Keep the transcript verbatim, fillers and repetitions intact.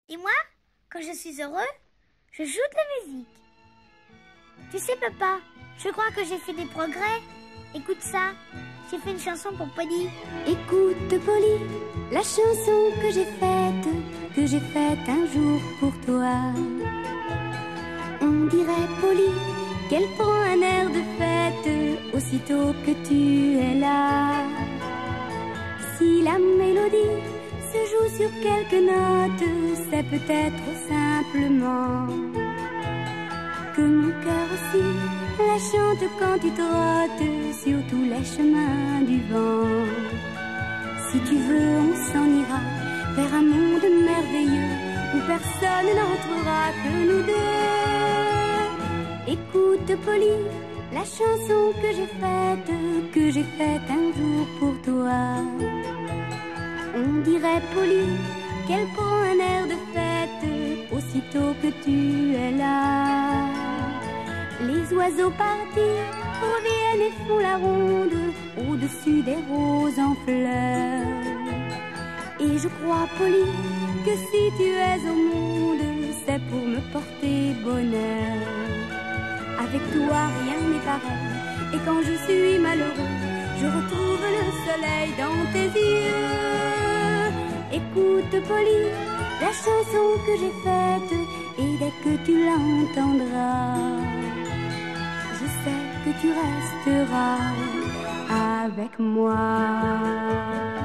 Et moi, quand je suis heureux, je joue de la musique. Tu sais, papa, je crois que j'ai fait des progrès. Écoute ça, j'ai fait une chanson pour Polly. Écoute, Polly, la chanson que j'ai faite, que j'ai faite un jour pour toi. On dirait, Polly, qu'elle prend un air de fête aussitôt que tu es là. Si la mélodie se joue sur quelques notes, c'est peut-être simplement que mon cœur aussi la chante quand tu trottes sur tous les chemins du vent. Si tu veux, on s'en ira vers un monde merveilleux où personne n'entrera que nous deux. Écoute, Polly, la chanson que j'ai faite, que j'ai faite un jour pour toi. On dirait, Polly, qu'elle prend un air de fête aussitôt que tu es là. Les oiseaux partis reviennent et font la ronde au-dessus des roses en fleurs. Et je crois, Polly, que si tu es au monde, c'est pour me porter bonheur. Avec toi, rien n'est pareil, et quand je suis malheureux, je retrouve le soleil dans tes yeux. Écoute, Polly, la chanson que j'ai faite, et dès que tu l'entendras, je sais que tu resteras avec moi.